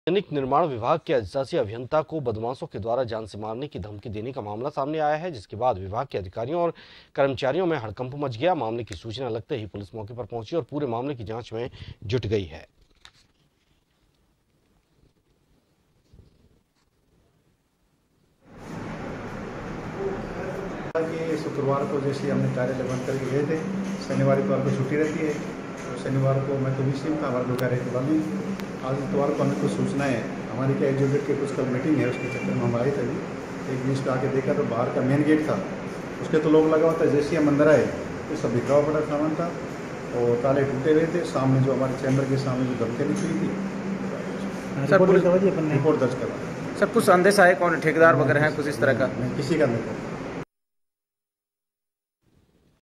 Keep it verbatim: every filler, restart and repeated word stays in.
सार्वजनिक निर्माण विभाग के अधिशासी अभियंता को बदमाशों के द्वारा जान से मारने की धमकी देने का मामला सामने आया है, जिसके बाद विभाग के अधिकारियों और कर्मचारियों में हड़कंप मच गया। मामले की सूचना लगते ही पुलिस मौके पर पहुंची और पूरे मामले की जांच में जुट गई है। शुक्रवार को जैसे हमने कार्यालय बंद करके गए थे, शनिवार को आपको छुट्टी रहती है, तो शनिवार को मैं तो विषय था, हमारे कार्य के बंद हुई। आज इतवार को हमें कुछ सूचना है, हमारी क्या एग्जीक्यूटिव के कुछ कल मीटिंग है, उसके चक्कर में हम आए थे। एक बीस पे आके देखा तो बाहर का मेन गेट था, उसके तो लोग लगा होता है। जैसे हम अंदर आए तो सब बिखरा पड़ा सामान था और ताले टूटे हुए थे। सामने जो हमारे चैम्बर के सामने जो धमकी निकली थी, सर रिपोर्ट दर्ज करा। सर कुछ संदेश आए, कौन ठेकेदार वगैरह है कुछ इस तरह का? किसी का नहीं।